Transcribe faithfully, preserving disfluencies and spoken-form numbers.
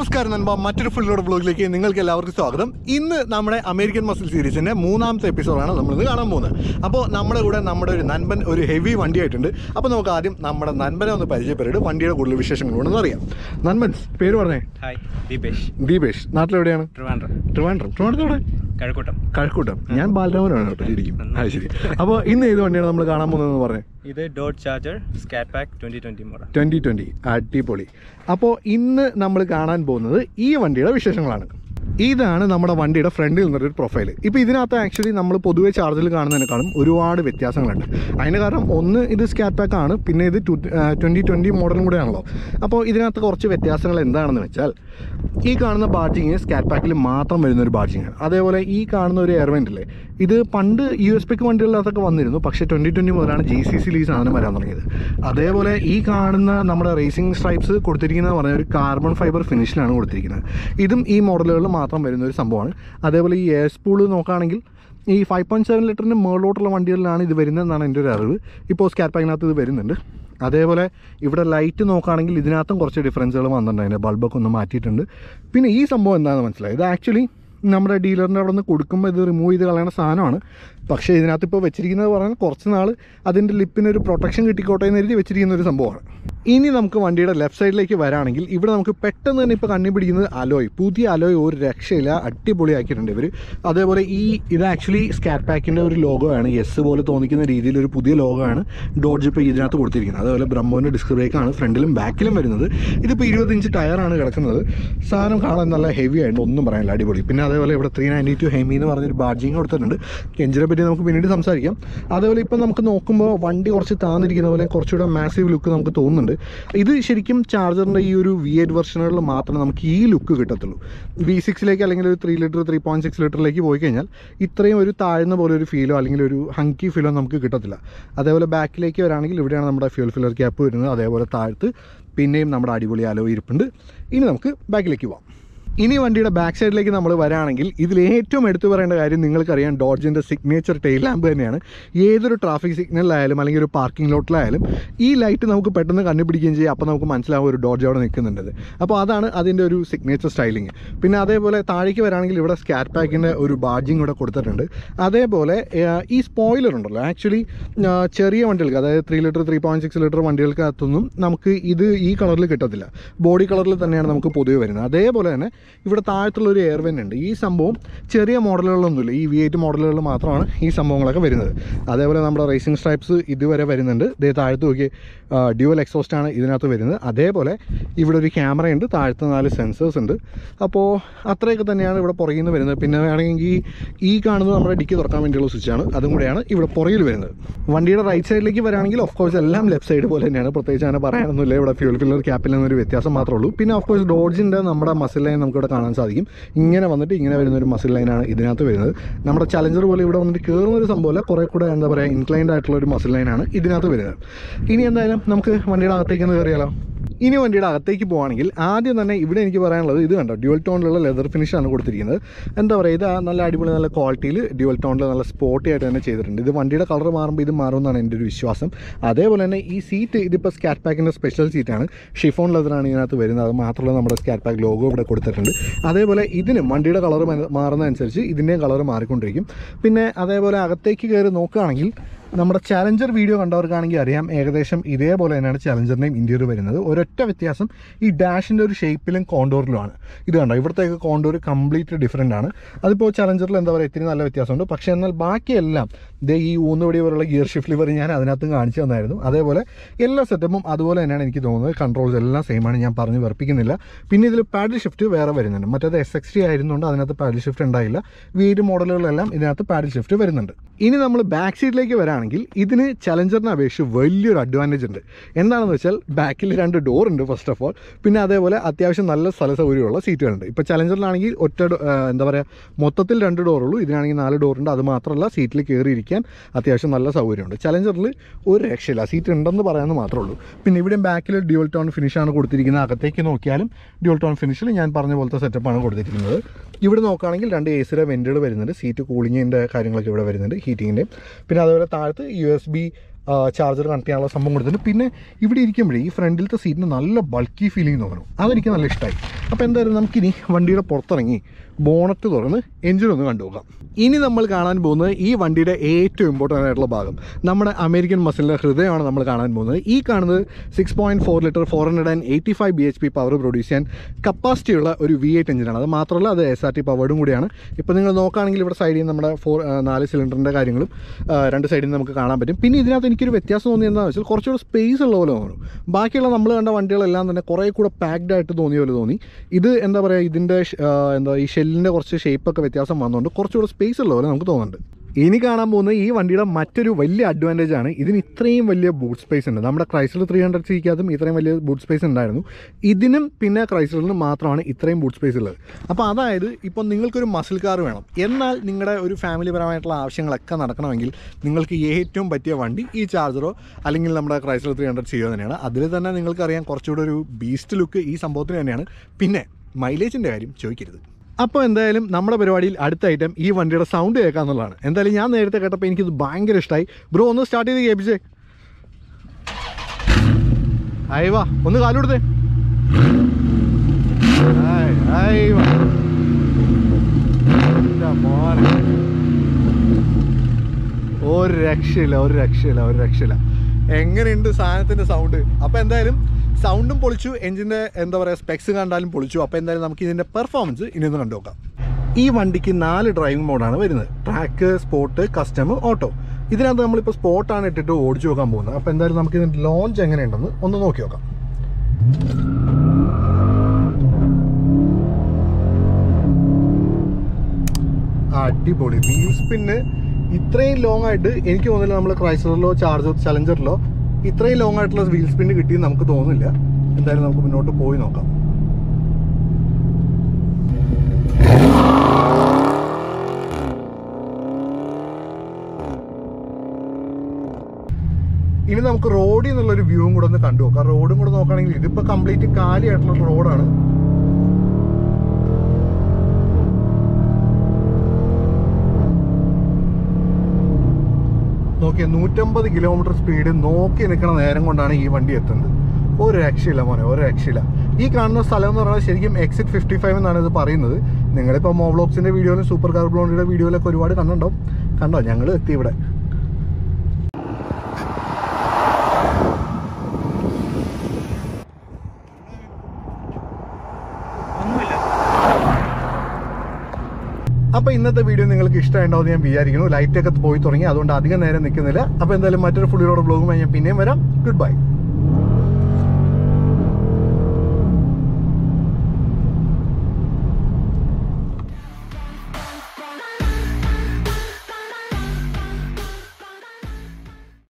നമസ്കാരം നൻപ, മറ്റൊരു full load വ്ളോഗിലേക്ക് നിങ്ങൾക്ക് എല്ലാവർക്കും സ്വാഗതം. ഇന്ന് നമ്മുടെ അമേരിക്കൻ മസിൽ സീരീസിൻ്റെ മൂന്നാമത്തെ എപ്പിസോഡാണ് നമ്മളിന്ന് കാണാൻ പോകുന്നത്. അപ്പോൾ നമ്മുടെ കൂടെ നമ്മുടെ ഒരു നൻപൻ ഒരു ഹെവി വണ്ടിയായിട്ടുണ്ട്. അപ്പോൾ നമുക്ക് ആദ്യം നമ്മുടെ നൻപനെ ഒന്ന് പരിചയപ്പെട്ടിട്ട് വണ്ടിയുടെ കൂടുതൽ വിശേഷങ്ങളുണ്ടെന്ന് അറിയാം. നൻപൻ പേര് പറഞ്ഞേ. ഹായ്, ദീപേഷ്. ദീപേഷ് നാട്ടിലെവിടെയാണ്? ട്രിവാൻഡ്രം. ട്രിവാൻഡ്രം ട്രിവാൻഡ്രത്തോടെ കഴക്കൂട്ടം. കഴക്കൂട്ടം. ഞാൻ ബാലരാമനാണ് കേട്ടോ ശരിക്കും. അത് ശരി. അപ്പോൾ ഇന്ന് ഏത് വണ്ടിയാണ് നമ്മൾ കാണാൻ പോകുന്നതെന്ന് പറഞ്ഞേ? ഇത് Dodge Charger Scat Pack twenty twenty model. Twenty twenty അടിപൊളി. അപ്പോൾ ഇന്ന് നമ്മൾ കാണാൻ പോകുന്നത് ഈ വണ്ടിയുടെ വിശേഷങ്ങളാണ്. ഇതാണ് നമ്മുടെ വണ്ടിയുടെ ഫ്രണ്ടിൽ നിന്നൊരു പ്രൊഫൈൽ. ഇപ്പോൾ ഇതിനകത്ത് ആക്ച്വലി നമ്മൾ പൊതുവെ ചാർജിൽ കാണുന്നതിനേക്കാളും ഒരുപാട് വ്യത്യാസങ്ങളുണ്ട്. അതിന് കാരണം ഒന്ന് ഇത് സ്കാറ്റ് പാക്ക് ആണ്, പിന്നെ ഇത് ടു ട്വൻറ്റി ട്വൻറ്റി മോഡലും കൂടെ ആണല്ലോ. അപ്പോൾ ഇതിനകത്ത് കുറച്ച് വ്യത്യാസങ്ങൾ എന്താണെന്ന് വെച്ചാൽ, ഈ കാണുന്ന ബാഡ്ജിങ് സ്കാറ്റ് പാക്കിൽ മാത്രം വരുന്നൊരു ബാഡ്ജിങ്ങാണ്. അതേപോലെ ഈ കാണുന്ന ഒരു എയർവെൻ്റില്ലേ, ഇത് പണ്ട് യു എസ് പിക്ക് വണ്ടികളിലകത്തൊക്കെ വന്നിരുന്നു. പക്ഷേ ട്വൻറ്റി ട്വൻറ്റി മുതലാണ് ജി സി സിയിൽ ഈ സാധനം വരാൻ തുടങ്ങിയത്. അതേപോലെ ഈ കാണുന്ന നമ്മുടെ റേസിംഗ് സ്ട്രൈപ്സ് കൊടുത്തിരിക്കുന്നത് പറഞ്ഞാൽ ഒരു കാർബൺ ഫൈബർ ഫിനിഷിലാണ് കൊടുത്തിരിക്കുന്നത്. ഇതും ഈ മോഡലുകളിൽ മാത്രം വരുന്ന ഒരു സംഭവമാണ്. അതേപോലെ ഈ എയർ സ്പൂള് നോക്കുകയാണെങ്കിൽ ഈ ഫൈവ് പോയിൻറ്റ് സെവൻ ലിറ്ററിൻ്റെ മുകളിലോട്ടുള്ള വണ്ടികളിലാണ് ഇത് വരുന്നതെന്നാണ് എൻ്റെ ഒരു അറിവ്. ഇപ്പോൾ സ്കാറ്റ് പാക്കിനകത്ത് ഇത് വരുന്നുണ്ട്. അതേപോലെ ഇവിടെ ലൈറ്റ് നോക്കുകയാണെങ്കിൽ ഇതിനകത്തും കുറച്ച് ഡിഫറൻസുകൾ വന്നിട്ടുണ്ട്. അതിൻ്റെ ബൾബൊക്കെ ഒന്ന് മാറ്റിയിട്ടുണ്ട്. പിന്നെ ഈ സംഭവം എന്താണെന്ന് മനസ്സിലായി, ഇത് ആക്ച്വലി നമ്മുടെ ഡീലറിൻ്റെ അവിടെ നിന്ന് കൊടുക്കുമ്പോൾ ഇത് റിമൂവ് ചെയ്ത് കളയുന്ന സാധനമാണ്. പക്ഷേ ഇതിനകത്ത് ഇപ്പോൾ വെച്ചിരിക്കുന്നത് പറഞ്ഞാൽ കുറച്ച് നാൾ അതിൻ്റെ ലിപ്പിനൊരു പ്രൊട്ടക്ഷൻ കിട്ടിക്കോട്ടെ എന്ന് എഴുതി വെച്ചിരിക്കുന്ന ഒരു സംഭവമാണ്. ഇനി നമുക്ക് വണ്ടിയുടെ ലെഫ്റ്റ് സൈഡിലേക്ക് വരാണെങ്കിൽ ഇവിടെ നമുക്ക് പെട്ടെന്ന് തന്നെ ഇപ്പോൾ കണ്ണി പിടിക്കുന്നത് അലോയ്. പുതിയ അലോയ് ഒരു രക്ഷയില്ല, അടിപൊളിയാക്കിയിട്ടുണ്ട് ഇവർ. അതേപോലെ ഈ ഇത് ആക്ച്വലി സ്കാറ്റ് പാക്കിൻ്റെ ഒരു ലോഗോ ആണ്. എസ് പോലെ തോന്നിക്കുന്ന രീതിയിൽ ഒരു പുതിയ ലോഗോ ആണ് ഡോഡ്ജ് ഇപ്പോൾ ഇതിനകത്ത് കൊടുത്തിരിക്കുന്നത്. അതേപോലെ ബ്രഹ്മോൻ്റെ ഡിസ്ക് ബ്രേക്കാണ് ഫ്രണ്ടിലും ബാക്കിലും വരുന്നത്. ഇതിപ്പോൾ ഇരുപത് ഇഞ്ച് ടയറാണ് കിടക്കുന്നത്. സാധനം കാണാൻ നല്ല ഹെവി ആയിട്ട് ഒന്നും പറയാനില്ല, അടിപൊളി. പിന്നെ അതേപോലെ ഇവിടെ ത്രീ നയൻറ്റി ടു ഹെമി എന്ന് പറഞ്ഞൊരു ബാഡ്ജിങ് കൊടുത്തിട്ടുണ്ട്. എഞ്ചിനെ പറ്റി നമുക്ക് പിന്നീട് സംസാരിക്കാം. അതേപോലെ ഇപ്പം നമുക്ക് നോക്കുമ്പോൾ വണ്ടി കുറച്ച് താന്നിരിക്കുന്ന പോലെ കുറച്ചുകൂടെ മാസീവ് ലുക്ക് നമുക്ക് തോന്നുന്നുണ്ട്. ഇത് ശരിക്കും ചാർജറിൻ്റെ ഈ ഒരു വി എയ്റ്റ് വെർഷനുകളിൽ മാത്രമേ നമുക്ക് ഈ ലുക്ക് കിട്ടത്തുള്ളൂ. വി സിക്സിലേക്ക് അല്ലെങ്കിൽ ഒരു three litre three point six ലിറ്ററിലേക്ക് പോയി കഴിഞ്ഞാൽ ഇത്രയും ഒരു താഴ്ന്ന പോലെ ഒരു ഫീലോ അല്ലെങ്കിൽ ഒരു ഹങ്കി ഫീലോ നമുക്ക് കിട്ടത്തില്ല. അതേപോലെ ബാക്കിലേക്ക് വരാണെങ്കിൽ ഇവിടെയാണ് നമ്മുടെ ഫ്യൂൽ ഫില്ലർ ക്യാപ്പ് വരുന്നത്. അതേപോലെ താഴത്ത് പിന്നെയും നമ്മുടെ അടിപൊളി അലോയ് ഇരിപ്പുണ്ട്. ഇനി നമുക്ക് ബാക്കിലേക്ക് പോവാം. ഇനി വണ്ടിയുടെ ബാക്ക് സൈഡിലേക്ക് നമ്മൾ വരാണെങ്കിൽ ഇതിൽ ഏറ്റവും എടുത്തു പറയേണ്ട കാര്യം നിങ്ങൾക്കറിയാം, ഡോഡ്ജിൻ്റെ സിഗ്നേച്ചർ ടെയിൽ ലാമ്പ് തന്നെയാണ്. ഏതൊരു ട്രാഫിക് സിഗ്നലിലായാലും അല്ലെങ്കിൽ ഒരു പാർക്കിംഗ് ലോട്ടിലായാലും ഈ ലൈറ്റ് നമുക്ക് പെട്ടെന്ന് കണ്ടുപിടിക്കുകയും ചെയ്യും. അപ്പോൾ നമുക്ക് മനസ്സിലാവും ഒരു ഡോഡ്ജ് അവിടെ നിൽക്കുന്നുണ്ട്. അപ്പോൾ അതാണ് അതിൻ്റെ ഒരു സിഗ്നേച്ചർ സ്റ്റൈലിങ്. പിന്നെ അതേപോലെ താഴേക്ക് വരാണെങ്കിൽ ഇവിടെ സ്കാറ്റ് പാക്കിൻ്റെ ഒരു ബാഡ്ജിങ് ഇവിടെ കൊടുത്തിട്ടുണ്ട്. അതേപോലെ ഈ സ്പോയിലർ ഉണ്ടല്ലോ, ആക്ച്വലി ചെറിയ വണ്ടികൾക്ക്, അതായത് three litre three point six litre വണ്ടികൾക്കകത്തൊന്നും നമുക്ക് ഇത് ഈ കളറിൽ കിട്ടത്തില്ല. ബോഡി കളറിൽ തന്നെയാണ് നമുക്ക് പൊതുവെ വരുന്നത്. അതേപോലെ തന്നെ ഇവിടെ താഴത്തുള്ളൊരു എയർവെൻ ഉണ്ട്. ഈ സംഭവം ചെറിയ മോഡലുകളൊന്നുമില്ല, ഈ വി എയ്റ്റ് മോഡലുകളിൽ മാത്രമാണ് ഈ സംഭവങ്ങളൊക്കെ വരുന്നത്. അതേപോലെ നമ്മുടെ റേസിംഗ് സ്ട്രൈപ്സ് ഇതുവരെ വരുന്നുണ്ട്. ഇതേ താഴത്ത് നോക്കി ഡ്യുവൽ എക്സോസ്റ്റാണ് ഇതിനകത്ത് വരുന്നത്. അതേപോലെ ഇവിടെ ഒരു ക്യാമറയുണ്ട്, താഴത്ത് നാല് സെൻസേഴ്സ് ഉണ്ട്. അപ്പോൾ അത്രയൊക്കെ തന്നെയാണ് ഇവിടെ പുറകിൽ നിന്ന് വരുന്നത്. പിന്നെ വേണമെങ്കിൽ ഈ കാണുന്നത് നമ്മുടെ ഡിക്കി തുറക്കാൻ വേണ്ടിയുള്ള സ്വിച്ചാണ്, അതും കൂടെയാണ് ഇവിടെ പുറകിൽ വരുന്നത്. വണ്ടിയുടെ റൈറ്റ് സൈഡിലേക്ക് വരാണെങ്കിൽ ഓഫ് കോഴ്സ് എല്ലാം ലെഫ്റ്റ് സൈഡ് പോലെ തന്നെയാണ്, പ്രത്യേകിച്ച് അങ്ങനെ പറയാനൊന്നുമില്ല. ഇവിടെ ഫ്യൂൽ ഫില്ലർ ക്യാപ്പിൽ നിന്നൊരു വ്യത്യാസം മാത്രമേ ഉള്ളൂ. പിന്നെ ഓഫ് കോഴ്സ് ഡോഡ്ജിൻ്റെ നമ്മുടെ മസിൽ ലൈൻ നമുക്കിവിടെ കാണാൻ സാധിക്കും. ഇങ്ങനെ വന്നിട്ട് ഇങ്ങനെ വരുന്നൊരു മസിൽ ലൈനാണ് ഇതിനകത്ത് വരുന്നത്. നമ്മുടെ ചലഞ്ചർ പോലെ ഇവിടെ വന്നിട്ട് കയറുന്നൊരു സംഭവമല്ല, കുറേ കൂടെ എന്താ പറയുക ഇൻക്ലൈൻഡ് ആയിട്ടുള്ള ഒരു മസിൽ ലൈനാണ് ഇതിനകത്ത് വരുന്നത്. ഇനി എന്തായാലും നമുക്ക് വണ്ടിയുടെ അകത്തേക്ക് ഒന്ന് കയറിയാലോ. ഇനി വണ്ടിയുടെ അകത്തേക്ക് പോകുകയാണെങ്കിൽ ആദ്യം തന്നെ ഇവിടെ എനിക്ക് പറയാനുള്ളത് ഇത് കണ്ടോ, ഡ്യുവൽ ടോണിലുള്ള ലെതർ ഫിനിഷാണ് കൊടുത്തിരിക്കുന്നത്. എന്താ പറയുക, ഇത് നല്ല അടിപൊളി നല്ല ക്വാളിറ്റിയിൽ ഡ്യുവൽ ടോണിൽ നല്ല സ്പോർട്ടി ആയിട്ട് തന്നെ ചെയ്തിട്ടുണ്ട്. ഇത് വണ്ടിയുടെ കളർ മാറുമ്പോൾ ഇത് മാറുമെന്നാണ് എൻ്റെ ഒരു വിശ്വാസം. അതേപോലെ തന്നെ ഈ സീറ്റ് ഇതിപ്പോൾ സ്കാറ്റ് പാക്കിൻ്റെ സ്പെഷ്യൽ സീറ്റാണ്, ഷിഫോൺ ലെതറാണ് ഇതിനകത്ത് വരുന്നത്. അത് മാത്രമല്ല നമ്മുടെ സ്കാറ്റ് പാക്ക് ലോഗോ ഇവിടെ കൊടുത്തിട്ടുണ്ട്. അതേപോലെ ഇതിനും വണ്ടിയുടെ കളർ മാറുന്നതനുസരിച്ച് ഇതിൻ്റെയും കളർ മാറിക്കൊണ്ടിരിക്കും. പിന്നെ അതേപോലെ അകത്തേക്ക് കയറി നോക്കുകയാണെങ്കിൽ നമ്മുടെ ചാലഞ്ചർ വീഡിയോ കണ്ടവർക്കാണെങ്കിൽ അറിയാം, ഏകദേശം ഇതേപോലെ തന്നെയാണ് ചാലഞ്ചറിൻ്റെയും ഇൻറ്റീരിയർ വരുന്നത്. ഒരൊറ്റ വ്യത്യാസം ഈ ഡാഷിൻ്റെ ഒരു ഷേപ്പിലും കോണ്ടോറിലുമാണ്. ഇത് കണ്ടോ, ഇവിടത്തേക്ക് കോണ്ടോർ കംപ്ലീറ്റ് ഡിഫറെൻ്റ് ആണ്. അതിപ്പോൾ ചാലഞ്ചറിൽ എന്താ പറയുക ഇത്തിരി നല്ല വ്യത്യാസമുണ്ട്. പക്ഷേ എന്നാൽ ബാക്കിയെല്ലാം ദേ ഈ ഊന്നുപടി പോലുള്ള ഗിയർ ഷിഫ്റ്റ് ലിവർ ഞാൻ അതിനകത്തും കാണിച്ചു തന്നായിരുന്നു. അതേപോലെ എല്ലാ സെറ്റപ്പും അതുപോലെ തന്നെയാണ് എനിക്ക് തോന്നുന്നത്. കൺട്രോൾസ് എല്ലാം സെയിമാണ്, ഞാൻ പറഞ്ഞ് വെറുപ്പിക്കുന്നില്ല. പിന്നെ ഇതിൽ പാഡിൽ ഷിഫ്റ്റ് വേറെ വരുന്നുണ്ട്. മറ്റേത് എസ് എക്സ് ടി ആയിരുന്നുകൊണ്ട് അതിനകത്ത് പാഡിൽ ഷിഫ്റ്റ് ഉണ്ടായില്ല. വി എയ്റ്റ് മോഡലുകളെല്ലാം ഇതിനകത്ത് പാഡിൽ ഷിഫ്റ്റ് വരുന്നുണ്ട്. ഇനി നമ്മൾ ബാക്ക് സീറ്റിലേക്ക് വരാൻ ണെങ്കിൽ ഇതിന് ചലഞ്ചറിനെ അപേക്ഷിച്ച് വലിയൊരു അഡ്വാൻറ്റേജ് ഉണ്ട്. എന്താണെന്ന് വെച്ചാൽ ബാക്കിൽ രണ്ട് ഡോർ ഉണ്ട് ഫസ്റ്റ് ഓഫ് ഓൾ. പിന്നെ അതേപോലെ അത്യാവശ്യം നല്ല സ്ഥല സൗകര്യമുള്ള സീറ്റുകളുണ്ട്. ഇപ്പോൾ ചലഞ്ചറിലാണെങ്കിൽ ഒറ്റ എന്താ പറയുക മൊത്തത്തിൽ രണ്ട് ഡോറുള്ളൂ, ഇതിനാണെങ്കിൽ നാല് ഡോറുണ്ട്. അത് മാത്രമല്ല സീറ്റിൽ കയറിയിരിക്കാൻ അത്യാവശ്യം നല്ല സൗകര്യമുണ്ട്. ചലഞ്ചറിൽ ഒരു രക്ഷയില്ല, സീറ്റ് ഉണ്ടെന്ന് പറയാമെന്ന് മാത്രമേ ഉള്ളൂ. പിന്നെ ഇവിടെയും ബാക്കിൽ ഡ്യുവൽ ടോൺ ഫിനിഷാണ് കൊടുത്തിരിക്കുന്നത്. അകത്തേക്ക് നോക്കിയാലും ഡ്യുവൽ ടോൺ ഫിനിഷിൽ ഞാൻ പറഞ്ഞ പോലത്തെ സെറ്റപ്പാണ് കൊടുത്തിരിക്കുന്നത്. ഇവിടെ നോക്കുകയാണെങ്കിൽ രണ്ട് എ സിയുടെ വെൻറ്റുകൾ വരുന്നുണ്ട്, സീറ്റ് കൂളിങ്ങിൻ്റെ കാര്യങ്ങളൊക്കെ ഇവിടെ വരുന്നുണ്ട്, ഹീറ്റിങ്ങിൻ്റെയും. പിന്നെ അതുപോലെ താഴത്ത് U S B charger connect ചെയ്യാനുള്ള സംഭവം കൊടുത്തിട്ടുണ്ട്. പിന്നെ ഇവിടെ ഇരിക്കുമ്പോഴേ ഈ ഫ്രണ്ടിലത്തെ സീറ്റിന് നല്ല ബൾക്കി ഫീലിംഗ് തോന്നും. അതെനിക്ക് നല്ല ഇഷ്ടമായി. അപ്പോൾ എന്തായാലും നമുക്കിനി വണ്ടിയുടെ പുറത്തിറങ്ങി ബോണറ്റ് തുറന്ന് എഞ്ചിനൊന്ന് കണ്ടുപോകാം. ഇനി നമ്മൾ കാണാൻ പോകുന്നത് ഈ വണ്ടിയുടെ ഏറ്റവും ഇമ്പോർട്ടൻ്റ് ആയിട്ടുള്ള ഭാഗം, നമ്മുടെ അമേരിക്കൻ മസിലിൻ്റെ ഹൃദയമാണ് നമ്മൾ കാണാൻ പോകുന്നത്. ഈ കാണുന്നത് six point four litre four hundred and eighty five B H P power produce ചെയ്യാൻ കപ്പാസിറ്റി ഉള്ള ഒരു വി എയ്റ്റ് എഞ്ചിനാണ്. അത് മാത്രമല്ല അത് എസ് ആർ ടി പവേർഡും കൂടിയാണ്. ഇപ്പോൾ നിങ്ങൾ നോക്കുകയാണെങ്കിൽ ഇവിടെ സൈഡിൽ നമ്മുടെ ഫോർ നാല് സിലിണ്ടറിൻ്റെ കാര്യങ്ങളും രണ്ട് സൈഡിൽ നിന്ന് നമുക്ക് കാണാൻ പറ്റും. പിന്നെ ഇതിനകത്ത് എനിക്കൊരു വ്യത്യാസം തോന്നി എന്താണെന്ന് വെച്ചാൽ കുറച്ചുകൂടെ സ്പേസ് ഉള്ള പോലെ തോന്നുന്നു. ബാക്കിയുള്ള നമ്മൾ കണ്ട വണ്ടികളെല്ലാം തന്നെ കുറേ കൂടെ പാക്ഡ് ആയിട്ട് തോന്നിയ പോലെ തോന്നി. ഇത് എന്താ പറയുക, ഇതിൻ്റെ എന്താ ഈ ഷെല്ലിൻ്റെ കുറച്ച് ഷേപ്പൊക്കെ വ്യത്യാസം വന്നുകൊണ്ട് കുറച്ചുകൂടെ സ്പേസ് ഉള്ള പോലെ നമുക്ക് തോന്നുന്നുണ്ട്. ഇനി കാണാൻ പോകുന്നത് ഈ വണ്ടിയുടെ മറ്റൊരു വലിയ അഡ്വാൻറ്റേജ് ആണ്. ഇതിന് ഇത്രയും വലിയ ബൂട്ട് സ്പേസ് ഉണ്ട്. നമ്മുടെ ക്രൈസ്ലർ ത്രീ ഹൺഡ്രഡ് സിക്കകത്തും ഇത്രയും വലിയ ബൂട്ട് സ്പേസ് ഉണ്ടായിരുന്നു. ഇതിനും പിന്നെ ക്രൈസ്ലറിനും മാത്രമാണ് ഇത്രയും ബൂട്ട് സ്പേസ് ഉള്ളത്. അപ്പോൾ അതായത് ഇപ്പം നിങ്ങൾക്കൊരു മസിൽ കാർ വേണം, എന്നാൽ നിങ്ങളുടെ ഒരു ഫാമിലി പരമായിട്ടുള്ള ആവശ്യങ്ങളൊക്കെ നടക്കണമെങ്കിൽ നിങ്ങൾക്ക് ഏറ്റവും പറ്റിയ വണ്ടി ഈ ചാർജറോ അല്ലെങ്കിൽ നമ്മുടെ ക്രൈസ്ലർ ത്രീ ഹൺഡ്രഡ് സിയോ തന്നെയാണ്. അതിൽ തന്നെ നിങ്ങൾക്കറിയാം കുറച്ചുകൂടെ ഒരു ബീസ്റ്റ് ലുക്ക് ഈ സംഭവത്തിന് തന്നെയാണ്. പിന്നെ മൈലേജിൻ്റെ കാര്യം ചോദിക്കരുത്. അപ്പോൾ എന്തായാലും നമ്മുടെ പരിപാടിയിൽ അടുത്ത ഐറ്റം ഈ വണ്ടിയുടെ സൗണ്ട് കേൾക്കുക എന്നുള്ളതാണ്. എന്തായാലും ഞാൻ നേരത്തെ കേട്ടപ്പോൾ എനിക്കിത് ഭയങ്കര ഇഷ്ടമായി. ബ്രോ ഒന്ന് സ്റ്റാർട്ട് ചെയ്ത് കേൾപ്പിച്ചേ. അയവാ ഒന്ന് കാലുകൊടുത്തേ. ഒരു രക്ഷയില്ല ഒരു രക്ഷയില്ല ഒരു രക്ഷയില്ല എങ്ങനെയുണ്ട് സാധനത്തിൻ്റെ സൗണ്ട്. അപ്പോൾ എന്തായാലും സൗണ്ടും പൊളിച്ചു, എഞ്ചിൻ്റെ എന്താ പറയുക സ്പെക്സ് കണ്ടാലും പൊളിച്ചു. അപ്പോൾ എന്തായാലും നമുക്ക് ഇതിൻ്റെ പെർഫോമൻസ് ഇനി ഒന്ന് കണ്ടു നോക്കാം. ഈ വണ്ടിക്ക് നാല് ഡ്രൈവിംഗ് മോഡാണ് വരുന്നത്: ട്രാക്ക്, സ്പോർട്ട്, കസ്റ്റം, ഓട്ടോ. ഇതിനകത്ത് നമ്മളിപ്പോൾ സ്പോർട്ടാണ് ഇട്ടിട്ട് ഓടിച്ചു നോക്കാൻ പോകുന്നത്. അപ്പോൾ എന്തായാലും നമുക്ക് ഇതിൻ്റെ ലോഞ്ച് എങ്ങനെയുണ്ടെന്ന് ഒന്ന് നോക്കി നോക്കാം. അടിപൊളി വീൽ സ്പിന്ന്. ഇത്രയും ലോങ് ആയിട്ട് എനിക്ക് തോന്നുന്നില്ല നമ്മൾ ക്രൈസ്ലറിലോ ചാർജർ ചലഞ്ചറിലോ ഇത്രയും ലോങ് ആയിട്ടുള്ള വീൽ സ്പിന്ന് കിട്ടിയെന്ന് നമുക്ക് തോന്നുന്നില്ല. എന്തായാലും നമുക്ക് മുന്നോട്ട് പോയി നോക്കാം. ഇനി നമുക്ക് റോഡിൽ നിന്നുള്ളൊരു വ്യൂവും കൂടെ ഒന്ന് കണ്ടു നോക്കാം. റോഡും കൂടെ നോക്കുകയാണെങ്കിൽ ഇതിപ്പോൾ കംപ്ലീറ്റ് കാലിയായിട്ടുള്ള റോഡാണ്. നോക്കിയ നൂറ്റമ്പത് കിലോമീറ്റർ സ്പീഡ് നോക്കി നിൽക്കുന്ന നേരം കൊണ്ടാണ് ഈ വണ്ടി എത്തുന്നത്. ഒരു രക്ഷയില്ല മോനെ, ഒരു രക്ഷയില്ല. ഈ കാണുന്ന സ്ഥലം എന്ന് പറഞ്ഞാൽ ശരിക്കും എക്സിറ്റ് ഫിഫ്റ്റി ഫൈവ് എന്നാണ് ഇത് പറയുന്നത്. നിങ്ങളിപ്പോൾ മോവ്ലോഗ്സിൻ്റെ വീഡിയോയിലും സൂപ്പർ കാർ ബ്ലോണ്ടിയുടെ വീഡിയോയിലൊക്കെ ഒരുപാട് കണ്ടുണ്ടാവും. കണ്ടോ, ഞങ്ങൾ എത്തി ഇവിടെ. അപ്പോൾ ഇന്നത്തെ വീഡിയോ നിങ്ങൾക്ക് ഇഷ്ടമായിട്ടുണ്ടാവും ഞാൻ വിചാരിക്കുന്നു. ലൈറ്റൊക്കെ പോയി തുടങ്ങി, അതുകൊണ്ട് അധികം നേരം നിൽക്കുന്നില്ല. അപ്പോൾ എന്തായാലും മറ്റൊരു ഫുള്ളിലോട് ബ്ലോഗുമായി ഞാൻ പിന്നെയും വരാം. Good by.